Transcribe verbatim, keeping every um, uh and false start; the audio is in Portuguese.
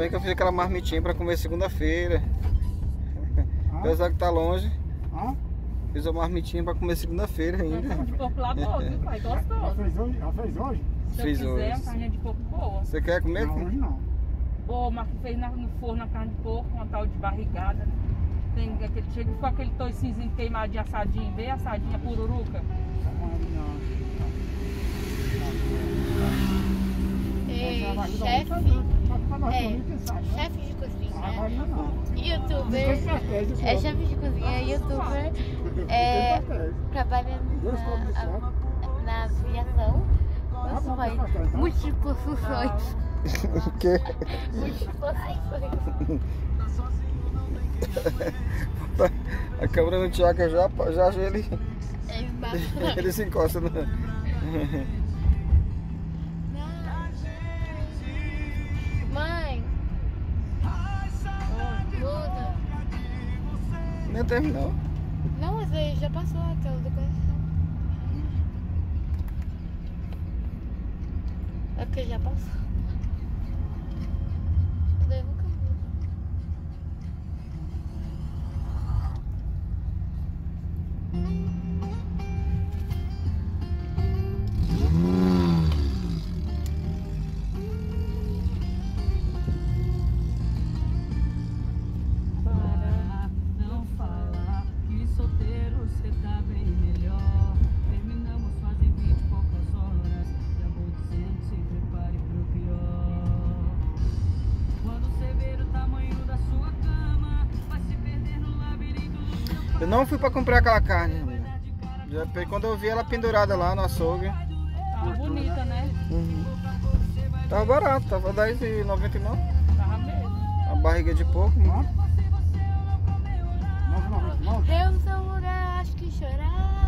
bem que eu fiz aquela marmitinha pra comer segunda-feira. Apesar que tá longe. Ah? Fiz a marmitinha pra comer segunda-feira ainda. Carne de porco lá boa, viu, pai? Já Gostoso. fez hoje? Já fez hoje? Se Fiz eu quiser, hoje. uma carne de porco boa. Você quer comer? Não, hoje não. Ô, o Marcos fez na- no forno a carne de porco, uma tal de barrigada. Né? Tem aquele, chega com aquele toicinho queimadinho, assadinho, bem assadinha, pururuca. É, chefe, é, chefe de cozinha, youtuber, é chefe de cozinha, youtuber, é, trabalha na, na aviação, nossa mãe, múltiplas funções, O quê? múltiplas funções. A câmera no Thiago já, já, já ele, É embaixo. ele se encosta no... Mãe, muda. Nem terminou. Não, mas aí já passou aquela decoração. É porque já passou. Daí nunca muda. Para não falar que solteiro cê tá bem melhor. Terminamos fazem vinte e poucas horas. Já vou dizendo, se prepare pro pior. Quando você ver o tamanho da sua cama, vai se perder no labirinto do seu Eu não fui pra comprar aquela carne, amigo. Já, pe- quando eu vi ela pendurada lá no açougue. Tava bonita, né? Uhum. Tava barato, tava dez reais e noventa e nove. Tava mesmo. A barriga de porco, mano. nove e noventa e nove? Eu no seu lugar acho que chorar.